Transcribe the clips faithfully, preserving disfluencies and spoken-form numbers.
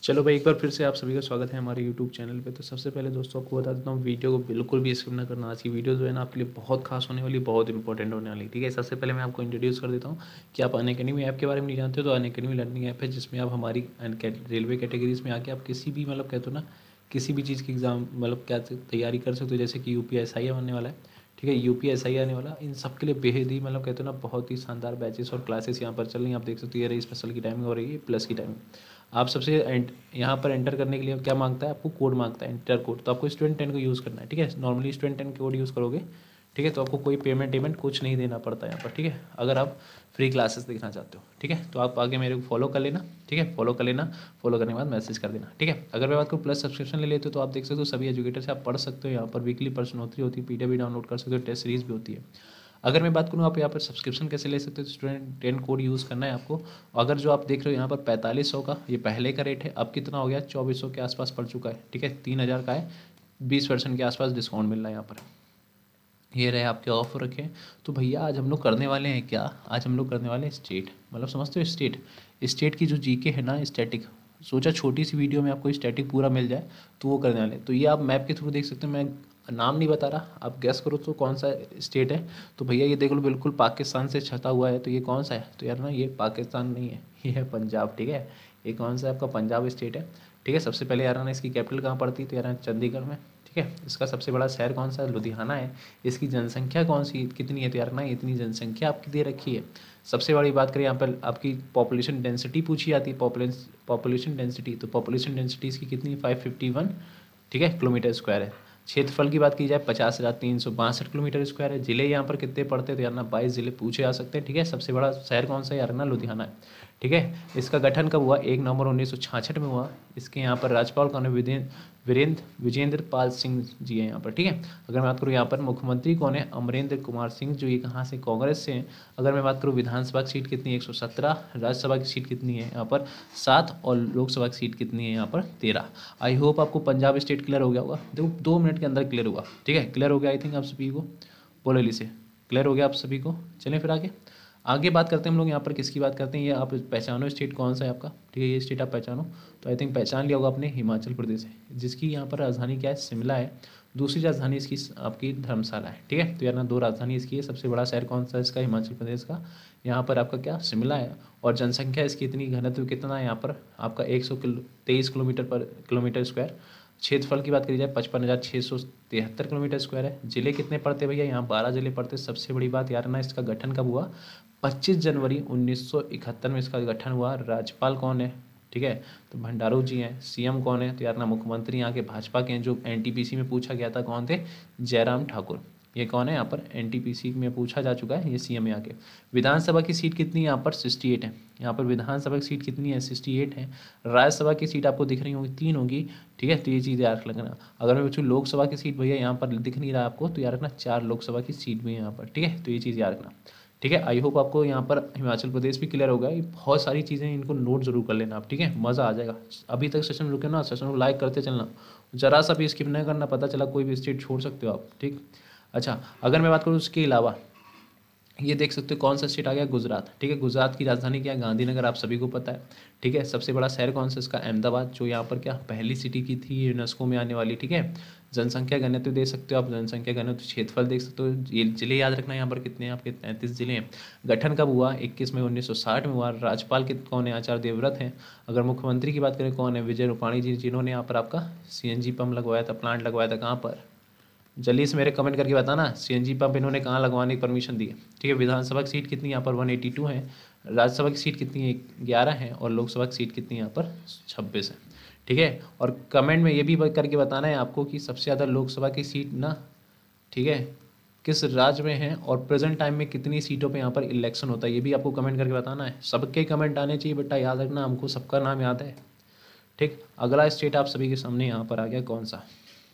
चलो भाई, एक बार फिर से आप सभी का स्वागत है हमारे यूट्यूब चैनल पे। तो सबसे पहले दोस्तों आपको बता देता हूँ, वीडियो को बिल्कुल भी स्किप ना करना। आज की वीडियो जो है ना आपके लिए बहुत खास होने वाली, बहुत इंपॉर्टेंट होने वाली, ठीक है। सबसे पहले मैं आपको इंट्रोड्यूस कर देता हूँ कि आप अनअकैडमी ऐप के बारे में नहीं जानते हो तो अनअकैडमी लर्निंग ऐप है, जिसमें आप हमारी रेलवे कैटेगरीज में आके आप किसी भी मतलब कहते हो ना किसी भी चीज़ की एग्ज़ाम मतलब क्या तैयारी कर सकते हो। जैसे कि यू पी एस आई बनने वाला है, ठीक है, यू पी एस आई आने वाला, इन सब के लिए बेहद ही मतलब कहते हो ना बहुत ही शानदार बैचेस और क्लासेस यहाँ पर चल रही हैं। आप देख सकते हो ये रही स्पेशल की टाइमिंग हो रही है, प्लस की टाइमिंग। आप सबसे एंट यहाँ पर एंटर करने के लिए क्या मांगता है, आपको कोड मांगता है, एंटर कोड। तो आपको स्टूडेंट टेन को यूज़ करना है, ठीक है। Normally student ten code use करोगे, ठीक है, तो आपको कोई पेमेंट पेमेंट कुछ नहीं देना पड़ता है यहाँ पर, ठीक है, अगर आप फ्री क्लासेस देखना चाहते हो, ठीक है। तो आप आगे मेरे को फॉलो कर लेना, ठीक है, फॉलो कर लेना। फॉलो करने के बाद मैसेज कर देना, ठीक है। अगर मैं बात करूँ प्लस सब्सक्रिप्शन ले लेते हो तो आप देख सकते हो सभी एजुकेटर से आप पढ़ सकते हो। यहाँ पर वीकली प्रश्नोत्तरी होती है, पी डी एफ भी डाउनलोड कर सकते हो, टेस्ट सीरीज भी होती है। अगर मैं बात करूँ आप यहाँ पर सब्सक्रिप्शन कैसे ले सकते हो, तो स्टूडेंट टेन कोड यूज़ करना है आपको। अगर जो आप देख रहे हो यहाँ पर पैंतालीस सौ का ये पहले का रेट है, अब कितना हो गया, चौबीस सौ के आसपास पड़ चुका है, ठीक है, तीन हज़ार का है, बीस परसेंट के आसपास डिस्काउंट मिल रहा है यहाँ पर। ये रहे आपके ऑफर रखे। तो भैया आज हम लोग करने वाले हैं क्या, आज हम लोग करने वाले हैं स्टेट, मतलब समझते हो स्टेट, स्टेट की जो जीके है ना स्टैटिक। सोचा छोटी सी वीडियो में आपको स्टैटिक पूरा मिल जाए, तो वो करने वाले हैं। तो ये आप मैप के थ्रू देख सकते हो, मैं नाम नहीं बता रहा, आप गैस करो तो कौन सा स्टेट है। तो भैया ये देख लो बिल्कुल पाकिस्तान से छता हुआ है, तो ये कौन सा है, तो यार ना ये पाकिस्तान नहीं है, ये है पंजाब, ठीक है। ये कौन सा है आपका, पंजाब स्टेट है, ठीक है। सबसे पहले यार ना इसकी कैपिटल कहाँ पड़ती है, तो यार चंडीगढ़ में, ठीक है। इसका सबसे बड़ा शहर कौन सा है, लुधियाना है। इसकी जनसंख्या कौन सी कितनी है, तो यार ना इतनी जनसंख्या आपकी दे रखी है। सबसे बड़ी बात करें यहाँ पर आपकी पॉपुलेशन डेंसिटी पूछी जाती है, पॉपुलेशन पॉपुलेशन डेंसिटी। तो पॉपुलेशन डेंसिटी इसकी कितनी, फाइव फिफ्टी वन, ठीक है, किलोमीटर स्क्वायर है। क्षेत्रफल की बात की जाए पचास हज़ार तीन सौ बासठ किलोमीटर स्क्वायर है। जिले यहाँ पर कितने पड़ते हैं, तो यार ना बाईस जिले पूछे जा सकते हैं, ठीक है। सबसे बड़ा शहर कौन सा है, यार ना लुधियाना है, ठीक है। इसका गठन कब हुआ, एक नवंबर उन्नीस सौ छियासठ में हुआ। इसके यहाँ पर राज्यपाल कौन है, विजेंद्र वीरेंद्र विजेंद्र पाल सिंह जी हैं यहाँ पर, ठीक है। अगर मैं बात करूँ यहाँ पर मुख्यमंत्री कौन है, अमरेंद्र कुमार सिंह, जो ये कहाँ से, कांग्रेस से हैं। अगर मैं बात करूँ विधानसभा की सीट कितनी है, एक सौ सत्रह। राज्यसभा की सीट कितनी है यहाँ पर, सात। और लोकसभा की सीट कितनी है यहाँ पर, तेरह। आई होप आपको पंजाब स्टेट क्लियर हो गया होगा, देखो दो मिनट के अंदर क्लियर हुआ, ठीक है, क्लियर हो गया आई थिंक आप सभी को। बोलो से क्लियर हो गया आप सभी को। चलें फिर आगे आगे बात करते हैं हम लोग यहाँ पर किसकी बात करते हैं, ये आप पहचानो स्टेट कौन सा है आपका, ठीक है, ये स्टेट आप पहचानो। तो आई थिंक पहचान लिया होगा आपने, हिमाचल प्रदेश है, जिसकी यहाँ पर राजधानी क्या है, शिमला है। दूसरी राजधानी इसकी आपकी धर्मशाला है, ठीक है। तो यार ना दो राजधानी इसकी है। सबसे बड़ा शहर कौन सा है इसका, हिमाचल प्रदेश का, यहाँ पर आपका क्या, शिमला है। और जनसंख्या इसकी इतनी, घनत्व कितना है यहाँ पर आपका, एक सौ किलो तेईस किलोमीटर पर किलोमीटर स्क्वायर। क्षेत्रफल की बात करी जाए पचपन हज़ार छः सौ तिहत्तर किलोमीटर स्क्वायर है। जिले कितने पड़ते भैया, यहाँ बारह जिले पड़ते। सबसे बड़ी बात यार ना इसका गठन कब हुआ, पच्चीस जनवरी उन्नीस सौ इकहत्तर में इसका गठन हुआ। राज्यपाल कौन है, ठीक है, तो भंडारू जी हैं। सीएम कौन है, तो यार ना मुख्यमंत्री यहाँ के भाजपा के हैं, जो एनटीपीसी में पूछा गया था कौन थे, जयराम ठाकुर। ये कौन है यहाँ पर, एनटीपीसी में पूछा जा चुका है, ये सीएम यहाँ के। विधानसभा की सीट कितनी है यहाँ पर, सिक्सटी एट है। यहाँ पर विधानसभा की सीट कितनी है, सिक्सटी एट है। राज्यसभा की सीट आपको दिख रही होगी, तीन होगी, ठीक है। तो ये चीज़ याद रखना। अगर मैं पूछूँ लोकसभा की सीट भैया यहाँ पर दिख नहीं रहा आपको, तो याद रखना चार लोकसभा की सीट भी है यहाँ पर, ठीक है। तो ये चीज़ याद रखना, ठीक है। आई होप आपको यहाँ पर हिमाचल प्रदेश भी क्लियर होगा। ये बहुत सारी चीज़ें, इनको नोट जरूर कर लेना आप, ठीक है, मज़ा आ जाएगा। अभी तक सेशन रुके ना, सेशन को लाइक करते चलना, जरा सा भी स्किप नहीं करना, पता चला कोई भी स्टेट छोड़ सकते हो आप, ठीक। अच्छा, अगर मैं बात करूँ उसके अलावा, ये देख सकते हो कौन सा स्टेट आ गया, गुजरात, ठीक है। गुजरात की राजधानी क्या है, गांधीनगर, आप सभी को पता है, ठीक है। सबसे बड़ा शहर कौन सा इसका, अहमदाबाद, जो यहाँ पर क्या पहली सिटी की थी यूनेस्को में आने वाली, ठीक है। जनसंख्या घनत्व देख सकते हो आप, जनसंख्या घनत्व, क्षेत्रफल देख सकते हो। ये जिले याद रखना, यहाँ पर कितने हैं आपके, तैंतीस जिले हैं। गठन कब हुआ, इक्कीस मई उन्नीस सौ साठ में हुआ। राज्यपाल के कौन है, आचार्य देवव्रत हैं। अगर मुख्यमंत्री की बात करें कौन है, विजय रूपाणी जी, जिन्होंने यहाँ पर आपका सीएनजी पंप लगवाया था, प्लांट लगवाया था, कहाँ पर, जल्दी से मेरे कमेंट करके बताना सीएनजी पंप इन्होंने कहाँ लगवाने की परमिशन दी है, ठीक है। विधानसभा की सीट कितनी यहाँ पर, एक सौ बयासी है। राज्यसभा की सीट कितनी है, ग्यारह है। और लोकसभा की सीट कितनी यहाँ पर, छब्बीस है, ठीक है। और कमेंट में ये भी करके बताना है आपको कि सबसे ज़्यादा लोकसभा की सीट ना, ठीक है, किस राज्य में है, और प्रेजेंट टाइम में कितनी सीटों पे यहाँ पर इलेक्शन होता है, ये भी आपको कमेंट करके बताना है। सबके कमेंट आने चाहिए बेटा, याद रखना, हमको सबका नाम याद है, ठीक। अगला स्टेट आप सभी के सामने यहाँ पर आ गया, कौन सा,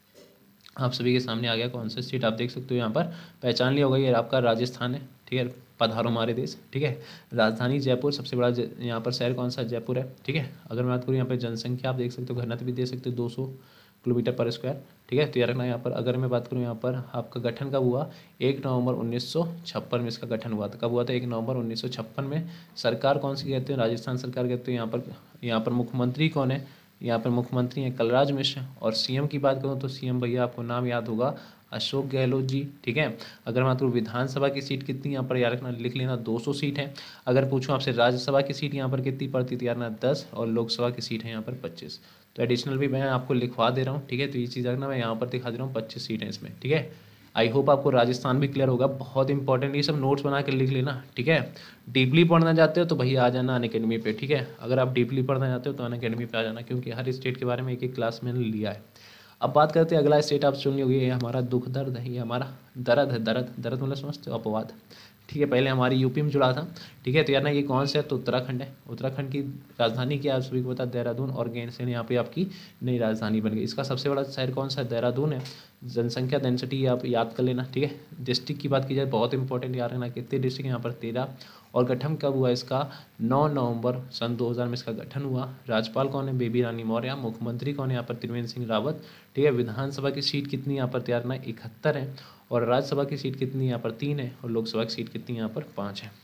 आप सभी के सामने आ गया कौन सा स्टेट, आप देख सकते हो यहाँ पर, पहचान लिया होगा, ये आपका राजस्थान है, ठीक है। पधारो हमारे देश, ठीक है। राजधानी जयपुर, सबसे बड़ा यहाँ पर शहर कौन सा, जयपुर है, ठीक है। अगर मैं बात करूँ यहाँ पर जनसंख्या, आप देख सकते हो, घनत्व भी दे सकते हो, दो सौ किलोमीटर पर स्क्वायर, ठीक है। तो याद रखना यहाँ पर। अगर मैं बात करूँ यहाँ पर आपका गठन कब हुआ, एक नवंबर उन्नीस सौ छप्पन में इसका गठन हुआ था। कब हुआ था, एक नवंबर उन्नीस सौ छप्पन में। सरकार कौन सी कहते हैं, राजस्थान सरकार कहते हैं। यहाँ पर यहाँ पर मुख्यमंत्री कौन है, यहाँ पर मुख्यमंत्री हैं कलराज मिश्र। और सीएम की बात करूँ तो सीएम भैया आपको नाम याद होगा अशोक गहलोत जी, ठीक है। अगर मैं बात करूँ विधानसभा की सीट कितनी यहाँ पर याद रखना, लिख लेना दो सौ सीट है। अगर पूछूँ आपसे राज्यसभा की सीट यहाँ पर कितनी पड़ती थी यार ना दस, और लोकसभा की सीट है यहाँ पर पच्चीस। तो एडिशनल भी मैं आपको लिखवा दे रहा हूँ, ठीक है। तो ये चीज़ रखना, मैं यहाँ पर दिखा दे रहा हूँ पच्चीस सीट है इसमें, ठीक है। आई होप आपको राजस्थान भी क्लियर होगा, बहुत इंपॉर्टेंट, ये सब नोट्स बना के लिख लेना, ठीक है। डीपली पढ़ना चाहते हो तो भैया आ जाना अनअकैडमी पे, ठीक है। अगर आप डीपली पढ़ना चाहते हो तो अनअकैडमी पे आ जाना, क्योंकि हर स्टेट के बारे में एक एक क्लास मैंने लिया है। अब बात करते हैं अगला स्टेट, आप सुन लोगे, ये हमारा दुख दर्द है, ये हमारा दर्द है। दर्द दर्द मतलब समझते हो, अपवाद, ठीक है। पहले हमारी यूपी में जुड़ा था, ठीक है। तो यार ना ये कौन सा है, तो उत्तराखंड है। उत्तराखंड की राजधानी क्या है, आप सभी को पता है देहरादून, और गैंडसेन यहाँ पे आपकी नई राजधानी बन गई। इसका सबसे बड़ा शहर कौन सा है, देहरादून है। जनसंख्या डेंसिटी आप याद कर लेना, ठीक है। डिस्ट्रिक्ट की बात की जाए, बहुत इंपॉर्टेंट याद रखना, कितने डिस्ट्रिक्ट यहाँ पर, तेरह। और गठन कब हुआ इसका, नौ नवंबर सन दो हज़ार में इसका गठन हुआ। राज्यपाल कौन है, बेबी रानी मौर्य। मुख्यमंत्री कौन है यहाँ पर, त्रिवेंद्र सिंह रावत, ठीक है। विधानसभा की सीट कितनी यहाँ पर तैयार ना, इकहत्तर है। और राज्यसभा की सीट कितनी यहाँ पर, तीन है। और लोकसभा की सीट कितनी यहाँ पर, पाँच है।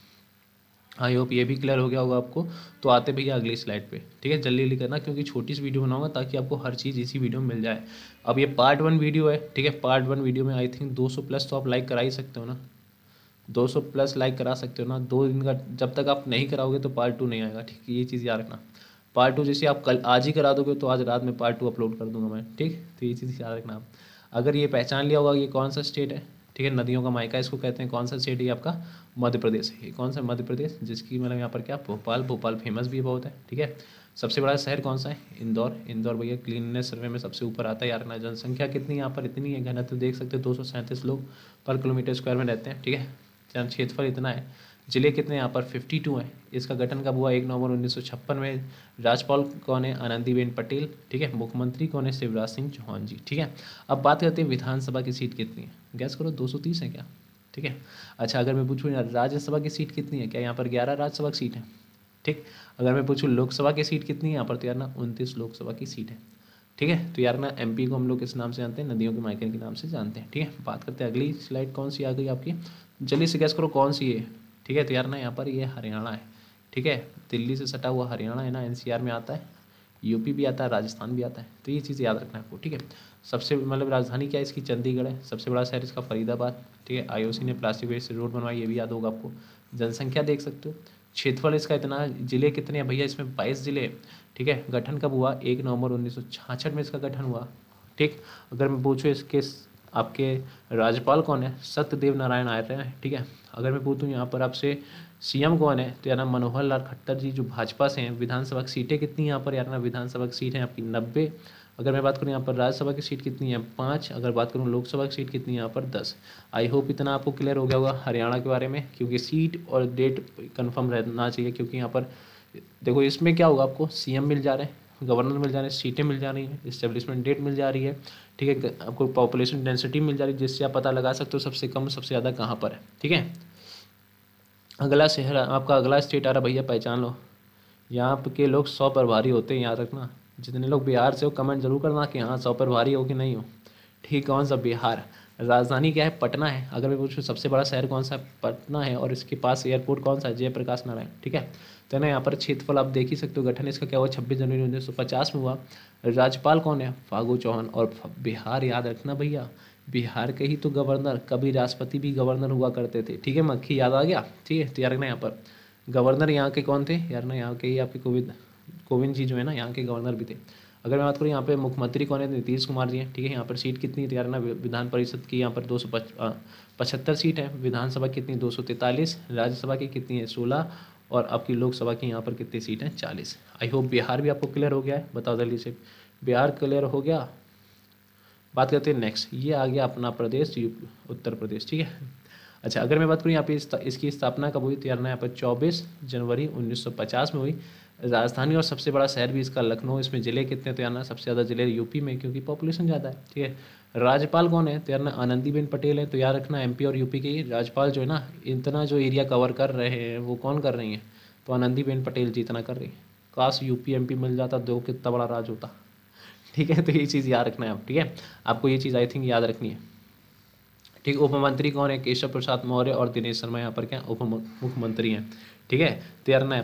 आई होप ये भी क्लियर हो गया होगा आपको। तो आते भैया अगली स्लाइड पे, ठीक है। जल्दी जल्दी करना, क्योंकि छोटी सी वीडियो बनाऊंगा ताकि आपको हर चीज़ इसी वीडियो में मिल जाए। अब ये पार्ट वन वीडियो है, ठीक है। पार्ट वन वीडियो में आई थिंक दो सौ प्लस तो आप लाइक करा ही सकते हो ना, दो सौ प्लस लाइक करा सकते हो ना। दो दिन का जब तक आप नहीं कराओगे तो पार्ट टू नहीं आएगा, ठीक है। ये चीज़ याद रखना, पार्ट टू जैसे आप कल आज ही करा दोगे तो आज रात में पार्ट टू अपलोड कर दूंगा मैं, ठीक। तो ये चीज़ याद रखना आप। अगर ये पहचान लिया होगा ये कौन सा स्टेट है, ठीक है, नदियों का मायका इसको कहते हैं। कौन सा स्टेट है आपका, मध्य प्रदेश है। ये कौन सा, मध्य प्रदेश, जिसकी मतलब यहाँ पर क्या, भोपाल। भोपाल फेमस भी बहुत है, ठीक है। सबसे बड़ा शहर कौन सा है, इंदौर। इंदौर भैया क्लीननेस सर्वे में सबसे ऊपर आता है यार ना। जनसंख्या कितनी यहाँ पर, इतनी है, घनत्व देख सकते हो, दो सौ सैंतीस लोग पर किलोमीटर स्क्वायर में रहते हैं, ठीक है। क्षेत्रफल इतना है। जिले कितने यहाँ पर, बावन हैं। इसका गठन कब हुआ, एक नवंबर उन्नीस सौ छप्पन में। राज्यपाल कौन है, आनंदीबेन पटेल, ठीक है। मुख्यमंत्री कौन है, शिवराज सिंह चौहान जी, ठीक है। अब बात करते हैं विधानसभा की सीट कितनी है, गैस करो, दो सौ तीस है क्या, ठीक है। अच्छा, अगर मैं पूछूँ राज्यसभा की सीट कितनी है, क्या यहाँ पर ग्यारह राज्यसभा की सीट है, ठीक। अगर मैं पूछूँ लोकसभा की सीट कितनी है यहाँ पर, तो यार ना उनतीस लोकसभा की सीट है, ठीक है। तो यार ना एमपी को हम लोग किस नाम से जानते हैं, नदियों के मायके के नाम से जानते हैं, ठीक है। बात करते हैं अगली स्लाइड, कौन सी आ गई आपकी, जल्दी से गैस करो कौन सी है, ठीक है। तो यार ना यहाँ पर ये हरियाणा है, ठीक है। दिल्ली से सटा हुआ हरियाणा है ना, एनसीआर में आता है। यूपी भी आता है, राजस्थान भी आता है। तो ये चीज़ याद रखना है आपको, ठीक है। सबसे मतलब राजधानी क्या है इसकी, चंडीगढ़ है। सबसे बड़ा शहर इसका फरीदाबाद, ठीक है। आईओसी ने प्लास्टिक वेस्ट से रोड बनवाई, ये भी याद होगा आपको। जनसंख्या देख सकते हो, क्षेत्रफल इसका इतना। जिले कितने हैं भैया, इसमें बाईस जिले, ठीक है। गठन कब हुआ, एक नवंबर उन्नीस सौ छियासठ में इसका गठन हुआ, ठीक। अगर मैं पूछूँ इसके आपके राज्यपाल कौन है, सत्यदेव नारायण आर्य हैं, ठीक है। अगर मैं पूछूँ यहाँ पर आपसे सीएम कौन है, तो यार ना मनोहर लाल खट्टर जी, जो भाजपा से हैं। विधानसभा की सीटें कितनी यहाँ पर, यार ना विधानसभा की सीट है आपकी नब्बे। अगर मैं बात करूँ यहाँ पर राज्यसभा की सीट कितनी है, पाँच। अगर बात करूँ लोकसभा की सीट कितनी है यहाँ पर, दस। आई होप इतना आपको क्लियर हो गया होगा हरियाणा के बारे में, क्योंकि सीट और डेट कन्फर्म रहना चाहिए। क्योंकि यहाँ पर देखो इसमें क्या होगा, आपको सीएम मिल जा रहे हैं, गवर्नर मिल जा रहे हैं, सीटें मिल जा रही हैं, इस्टेब्लिशमेंट डेट मिल जा रही है, ठीक है। आपको पॉपुलेशन डेंसिटी मिल जा रही है, जिससे आप पता लगा सकते हो सबसे कम सबसे ज़्यादा कहाँ पर है, ठीक है। अगला शहर आपका, अगला स्टेट आ रहा भैया, पहचान लो। यहाँ के लोग सौ पर भारी होते हैं, याद रखना। जितने लोग बिहार से हो कमेंट जरूर करना कि हाँ सौ पर भारी हो कि नहीं हो, ठीक। कौन सा, बिहार। राजधानी क्या है, पटना है। अगर मैं पूछूँ सबसे बड़ा शहर कौन सा है, पटना है। और इसके पास एयरपोर्ट कौन सा है, जयप्रकाश नारायण, ठीक है। तो ना यहाँ पर क्षेत्रफल आप देख ही सकते हो। गठन इसका क्या हुआ, छब्बीस जनवरी उन्नीस सौ पचास में हुआ। राज्यपाल कौन है, फागू चौहान। और बिहार याद रखना भैया, बिहार के ही तो गवर्नर, कभी राष्ट्रपति भी गवर्नर हुआ करते थे, ठीक है। मक्खी याद आ गया, ठीक है। तो यार ना यहाँ पर गवर्नर यहाँ के कौन थे, यार ना यहाँ के ही आपके कोविंद कोविंद जी जो है ना, यहाँ के गवर्नर भी थे। अगर मैं बात करूँ यहाँ पे मुख्यमंत्री कौन है, नीतीश कुमार जी हैं, ठीक है। यहाँ पर सीट कितनी है, यार ना विधान परिषद की यहाँ पर दो सौ पचहत्तर सीट है। विधानसभा कितनी, दो सौ तैंतालीस। राज्यसभा की कितनी है, सोलह। और आपकी लोकसभा की यहाँ पर कितनी सीट है, चालीस। आई होप बिहार भी आपको क्लियर हो गया है, बताओ जल्दी से। बिहार क्लियर हो गया। बात करते हैं नेक्स्ट, ये आ गया अपना प्रदेश, उत्तर प्रदेश, ठीक है। अच्छा, अगर मैं बात करूँ यहाँ पे इसकी स्थापना कब हुई, तो यार ना यहाँ पर चौबीस जनवरी उन्नीस सौ पचास में हुई। राजधानी और सबसे बड़ा शहर भी इसका लखनऊ। इसमें ज़िले कितने, तो यार ना सबसे ज़्यादा ज़िले यूपी में, क्योंकि पॉपुलेशन ज़्यादा है, ठीक है। राज्यपाल कौन है, तो यार ना आनंदीबेन पटेल है। तो याद रखना एमपी और यूपी के राज्यपाल जो है ना, इतना जो एरिया कवर कर रहे हैं वो कौन कर रही हैं, तो आनंदीबेन पटेल जी इतना कर रही है। काश यूपी एमपी मिल जाता, दो कितना बड़ा राज होता, ठीक है। तो ये चीज़ याद रखना है आप, ठीक है। आपको ये चीज़ आई थिंक याद रखनी है, ठीक। उप मंत्री कौन है, केशव प्रसाद मौर्य। और दिनेश शर्मा यहाँ पर क्या उप मुख्यमंत्री हैं, ठीक है। तो यार ना यहाँ पर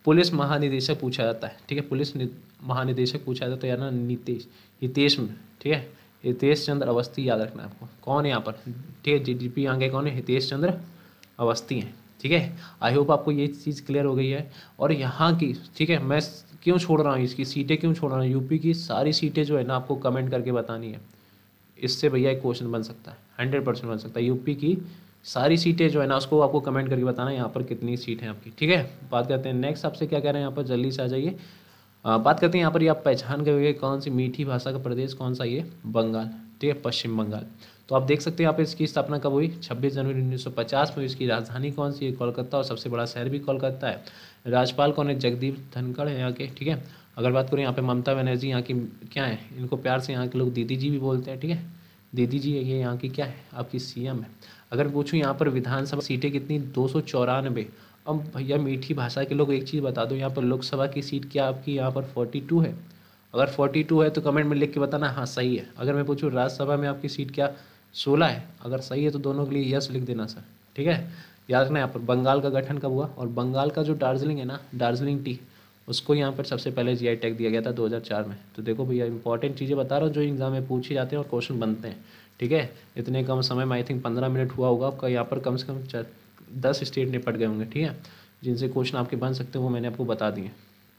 पुलिस महानिदेशक पूछा जाता है, ठीक है, पुलिस महानिदेशक पूछा जाता है यार ना नीतीश हितेश में, ठीक है, हितेश चंद्र अवस्थी याद रखना है आपको। कौन है यहाँ पर, ठीक है, डीजीपी आगे कौन है, हितेश चंद्र अवस्थी हैं, ठीक है। आई होप आपको ये चीज़ क्लियर हो गई है। और यहाँ की, ठीक है, मैं क्यों छोड़ रहा हूँ, इसकी सीटें क्यों छोड़ रहा हूँ, यूपी की सारी सीटें जो है ना आपको कमेंट करके बतानी है। इससे भैया एक क्वेश्चन बन सकता है, हंड्रेड परसेंट बन सकता है। यूपी की सारी सीटें जो है ना उसको आपको कमेंट करके बताना है यहाँ पर कितनी सीट है आपकी, ठीक है। बात करते हैं नेक्स्ट, आपसे क्या कह रहे हैं यहाँ पर, जल्दी से आ जाइए। आ, बात करते हैं यहाँ पर, ये आप पहचान करोगे कौन सी मीठी भाषा का प्रदेश कौन सा, ये बंगाल, ठीक है, पश्चिम बंगाल। तो आप देख सकते हैं यहाँ पे इसकी स्थापना कब हुई, छब्बीस जनवरी उन्नीस सौ पचास में। इसकी राजधानी कौन सी है, कोलकाता, और सबसे बड़ा शहर भी कोलकाता है। राज्यपाल कौन है, जगदीप धनखड़ है यहाँ के, ठीक है। अगर बात करें यहाँ पे ममता बनर्जी यहाँ की क्या है, इनको प्यार से यहाँ के लोग दीदी जी भी बोलते हैं, ठीक है, दीदी जी ये यहाँ की क्या है, आपकी सीएम है। अगर पूछूं यहाँ पर विधानसभा सीटें कितनी, दो सौ चौरानवे। अब भैया मीठी भाषा के लोग एक चीज़ बता दो, यहाँ पर लोकसभा की सीट क्या आपकी यहाँ पर फोर्टी टू है। अगर फोर्टी टू है तो कमेंट में लिख के बताना हाँ सही है। अगर मैं पूछूं राज्यसभा में आपकी सीट क्या सोलह है, अगर सही है तो दोनों के लिए यस लिख देना सर, ठीक है। याद रखना यहाँ पर बंगाल का गठन कब हुआ, और बंगाल का जो दार्जिलिंग है ना, दार्जिलिंग टी, उसको यहाँ पर सबसे पहले जीआई टैग दिया गया था दो हज़ार चार में। तो देखो भैया इंपॉर्टेंट चीज़ें बता रहा हूँ जो एग्जाम में पूछे जाते हैं और क्वेश्चन बनते हैं, ठीक है। इतने कम समय में आई थिंक पंद्रह मिनट हुआ होगा आपका, यहाँ पर कम से कम चार दस स्टेट निपट गए होंगे, ठीक है, जिनसे क्वेश्चन आपके बन सकते हैं वो मैंने आपको बता दिए।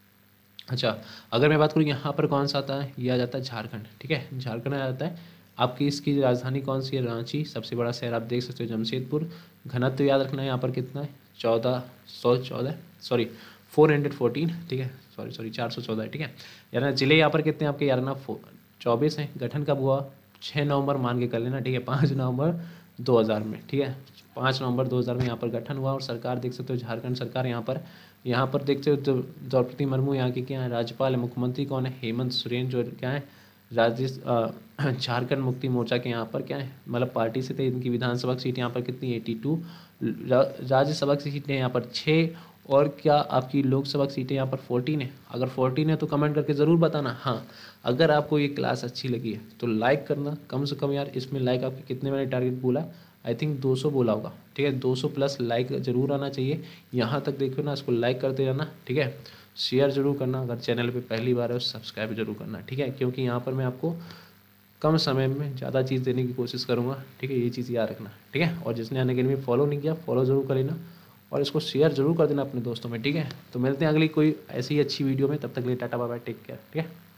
अच्छा, अगर मैं बात करूँ यहाँ पर कौन सा आता है, ये आ जाता है झारखंड, ठीक है, झारखंड आ जाता है। आपकी इसकी राजधानी कौन सी है, रांची। सबसे बड़ा शहर आप देख सकते हो जमशेदपुर। घनत्व याद रखना है यहाँ पर कितना है, चौदह सौ चौदह सॉरी फोर हंड्रेड फोर्टीन, ठीक है, सॉरी सॉरी चार सौ चौदह, ठीक है। यार ना जिले यहाँ पर कितने आपके, यार ना चौबीस हैं। गठन कब हुआ, छः नवंबर मान के कर लेना, ठीक है, पाँच नवंबर दो हज़ार में, ठीक है, पाँच नवंबर दो हज़ार में यहाँ पर गठन हुआ। और सरकार देख सकते हो झारखंड सरकार, यहाँ पर यहाँ पर देखते हो तो द्रौपदी मुर्मू यहाँ की क्या है, राज्यपाल है। मुख्यमंत्री कौन है, हेमंत सोरेन, जो क्या है राज्य झारखंड मुक्ति मोर्चा के यहाँ पर क्या है, मतलब पार्टी से थे। इनकी विधानसभा की सीट यहाँ पर कितनी, एटी टू। राज्यसभा की सीटें यहाँ पर छः, और क्या आपकी लोकसभा की सीटें यहाँ पर फोर्टीन है। अगर फोर्टीन है तो कमेंट करके ज़रूर बताना। हाँ, अगर आपको ये क्लास अच्छी लगी है तो लाइक करना कम से कम यार। इसमें लाइक आपके कितने मैंने टारगेट बोला, आई थिंक दो सौ बोला होगा, ठीक है, दो सौ प्लस लाइक जरूर आना चाहिए। यहाँ तक देखो ना, इसको लाइक करते रहना, ठीक है, शेयर जरूर करना। अगर चैनल पे पहली बार है सब्सक्राइब जरूर करना, ठीक है, क्योंकि यहाँ पर मैं आपको कम समय में ज़्यादा चीज़ देने की कोशिश करूँगा, ठीक है, ये चीज़ याद रखना, ठीक है। और जिसने अनअकैडमी फॉलो नहीं किया फॉलो जरूर कर लेना, और इसको शेयर जरूर कर देना अपने दोस्तों में, ठीक है। तो मिलते हैं अगली कोई ऐसी अच्छी वीडियो में, तब तक के लिए tata bye bye, take care, ठीक है।